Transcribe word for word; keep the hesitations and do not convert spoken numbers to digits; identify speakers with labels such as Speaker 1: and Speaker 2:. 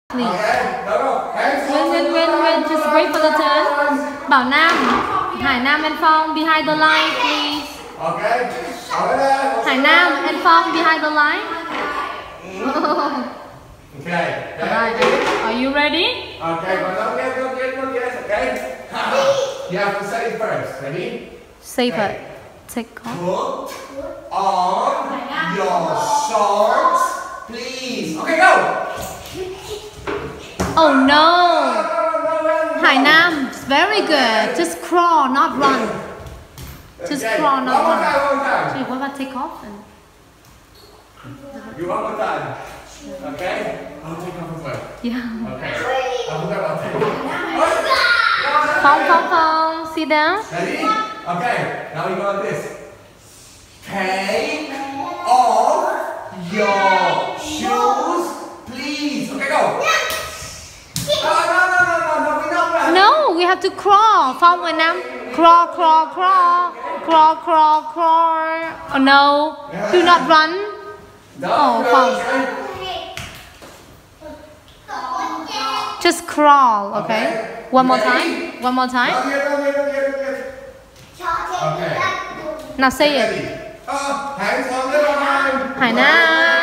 Speaker 1: Please.
Speaker 2: Okay, no, no. Hands
Speaker 1: Wait, wait, wait, wait. Just wait for the turn. Bảo Nam, Hải Nam and Phong behind the line, please.
Speaker 2: Okay. Over there.
Speaker 1: Hải Nam and Phong behind the line.
Speaker 2: Okay.
Speaker 1: Alright, are you ready?
Speaker 2: Okay, but don't get, don't get, don't get, okay? You have to say it first. Ready?
Speaker 1: Say
Speaker 2: Okay.
Speaker 1: it. Take off.
Speaker 2: Put on your shorts, please. Okay, go.
Speaker 1: Oh no! Hải Nam, very good. Just crawl, not run. Just
Speaker 2: Okay.
Speaker 1: crawl, not
Speaker 2: One more
Speaker 1: run.
Speaker 2: time, one more time.
Speaker 1: Wait, what about take off? And...
Speaker 2: You one more time. Okay? I'll take off first.
Speaker 1: Yeah.
Speaker 2: Okay. I'll put that on tape.
Speaker 1: Phong, Phong, Phong, sit down.
Speaker 2: Ready? Okay. Now we go like this. Take off your shoes, please. Okay, go. No, no, no, no, no, no, we don't run.
Speaker 1: No, we have to crawl. Phong and Nam. Crawl, crawl, crawl. Crawl, crawl, crawl. Oh no. Do not run.
Speaker 2: Don't
Speaker 1: Oh,
Speaker 2: run,
Speaker 1: Phong.
Speaker 2: okay?
Speaker 1: Just crawl, okay?
Speaker 2: Okay.
Speaker 1: One more
Speaker 2: Ready?
Speaker 1: time. One more time.
Speaker 2: Don't get, don't get, don't get, don't get. Okay.
Speaker 1: Now say it.
Speaker 2: Ready? Uh, hands on the line.
Speaker 1: Hải Nam.